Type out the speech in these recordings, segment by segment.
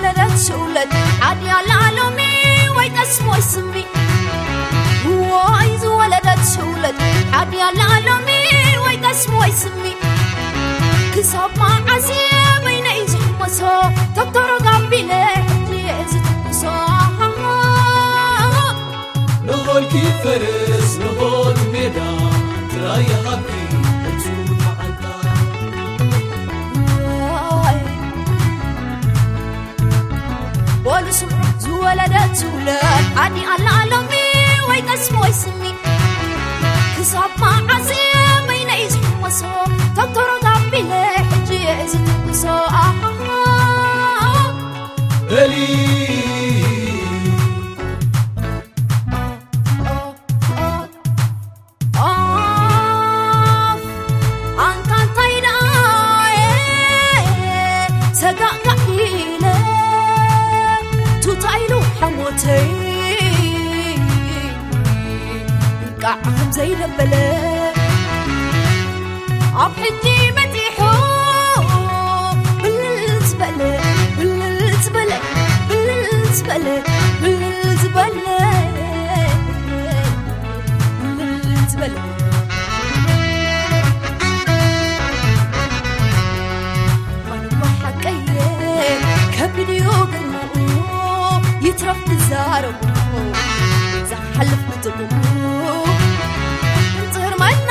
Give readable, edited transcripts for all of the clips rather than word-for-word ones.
زولدت شولد عادي على العالمي ويتسمو يسمي واي زولدت شولد عادي على العالمي ويتسمو يسمي كسب مع عزية بين إيزح مسا تطر قبيلة يأزت مسا نهول كيف فرس نهول ميدان تراي حقي تسوق معك ولسم زولدت زولد عادي على العالمي ويتسمو يسمي كسب مع عزية بين إيزح مسا تطر قبيلة يأزت مسا قاعهم زي البلا عبحتي مديحو بالزبلة بالزبلة بالزبلة بالزبلة بالزبلة وانا حكاية كفيديو قلمو يترف بالزارو زحلف بتقو انتهر مالنا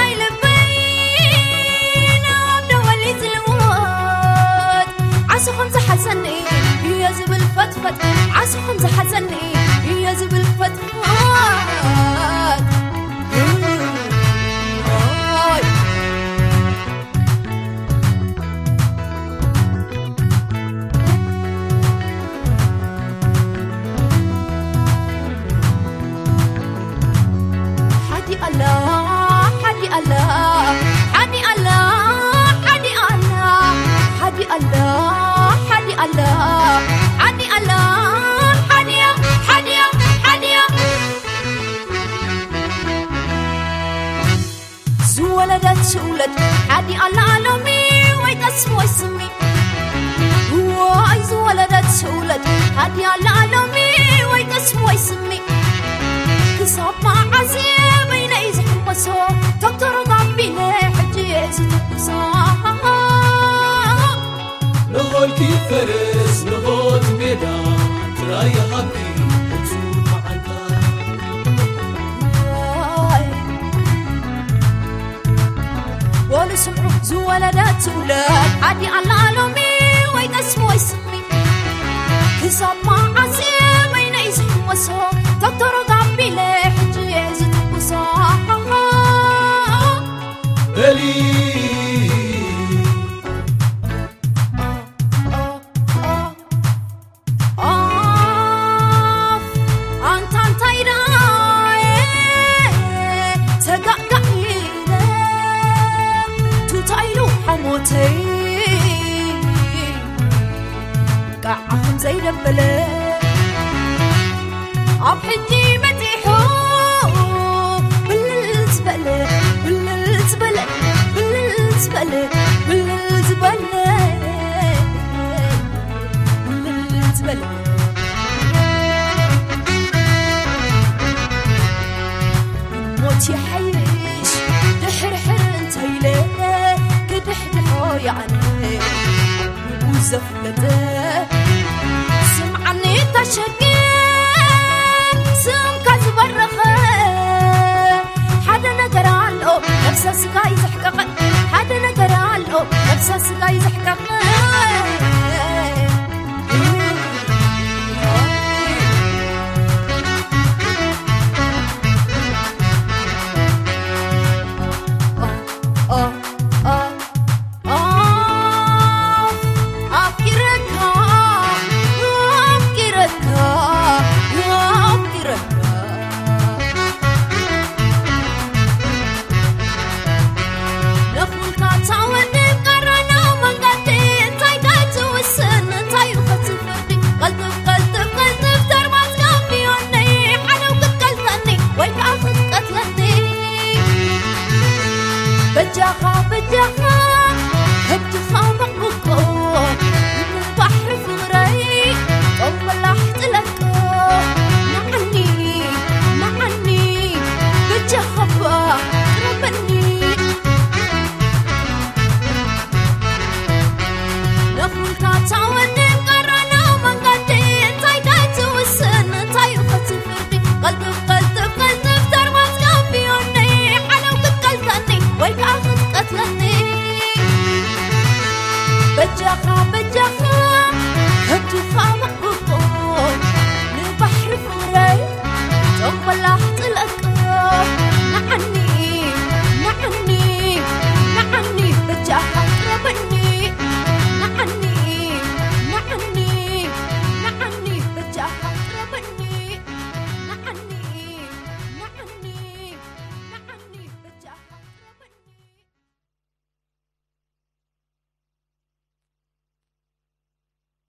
يلبين عبده ولي زلوات عسو خمسة حزني يا زبل فتفت عسو خمسة حزني يا زبل فتفت زولدت شولد عادي على العالمي ويتسمو يسمي واي زولدت شولد عادي على العالمي ويتسمو يسمي كسب مع عزية بين إيزح مسا تقدر قبيلة حجي يأزت مسا نهول كيف فرس نهول ميدان تراي حقي تسوق معك ولسمعو زولدت زولد عادي على العالمي ويتسمو يسمي كسب مع عزية بين إيزح مسا تقدر قبيلة حجي يأزت مسا قاعهم زي البلا عبحتي مديحو بالزبلة بالزبلة بالزبلة بالزبلة بالزبلة موت يحيش دحرحر انتيله كدحدحو يعني وزفلته سمعني تشقي سمك زبرخه حدا نقر علو نفسه سقاي زحقق حدا نقر علو نفسه سقاي زحقق